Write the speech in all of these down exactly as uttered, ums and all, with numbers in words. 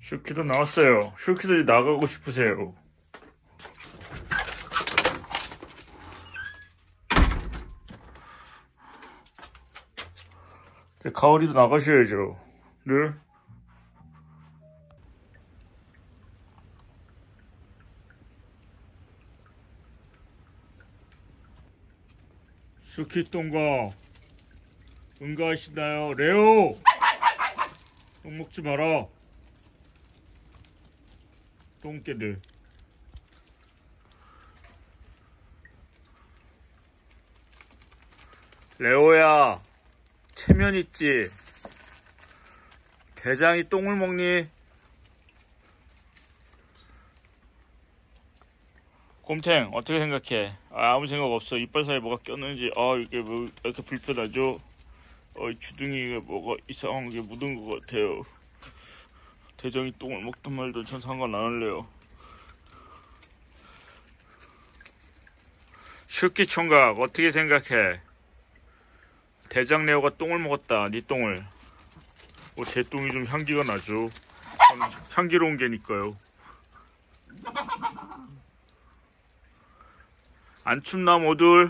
슈키도 나왔어요. 슈키도 나가고 싶으세요. 이제 가을이도 나가셔야죠. 네? 슈키 똥가 응가하시나요? 레오! 똥 먹지 마라. 똥개들. 레오야, 체면 있지? 대장이 똥을 먹니? 곰탱 어떻게 생각해? 아, 아무 생각 없어. 이빨 사이에 뭐가 꼈는지. 아, 이게 뭐 이렇게 불편하죠? 어, 이 주둥이가 뭐가 이상한 게 묻은 것 같아요. 대장이 똥을 먹든 말든 전 상관 안 할래요. 슈키 총각 어떻게 생각해? 대장 레오가 똥을 먹었다. 네 똥을. 뭐 제 똥이 좀 향기가 나죠. 향기로운 개니까요. 안 춥나 모들?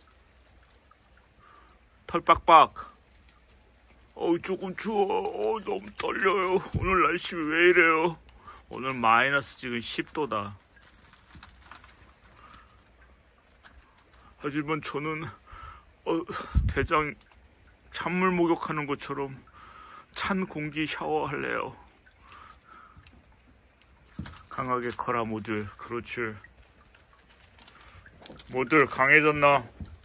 털 빡빡. 어우 조금 추워. 어, 너무 떨려요. 오늘 날씨 왜 이래요? 오늘 마이너스 지금 십 도다. 하지만 저는 어, 대장 찬물 목욕하는 것처럼 찬 공기 샤워할래요. 강하게 커라 모들. 그렇지. 모들 강해졌나?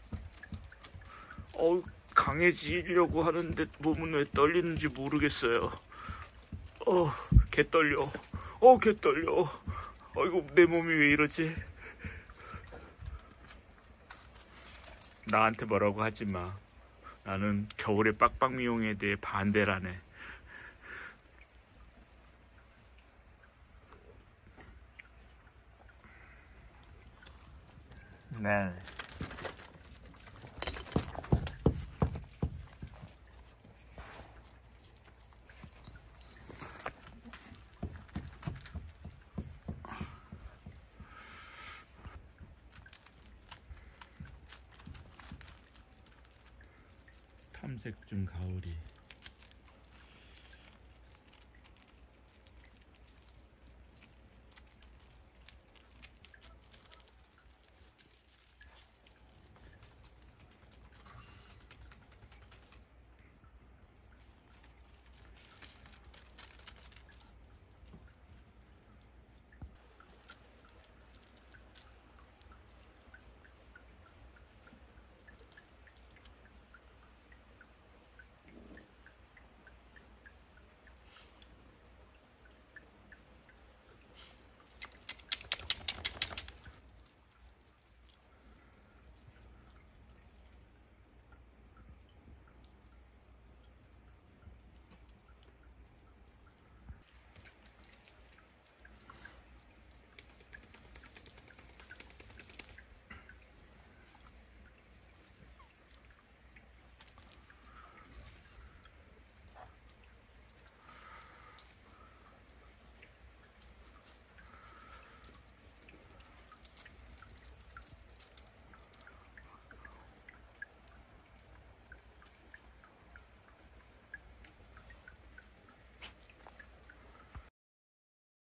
어, 강해지려고 하는데 몸은 왜 떨리는지 모르겠어요. 어, 개 떨려. 어, 개 떨려. 아이고, 내 몸이 왜 이러지? 나한테 뭐라고 하지 마. 나는 겨울의 빡빡 미용에 대해 반대라네. 네. 탐색 중 가을이.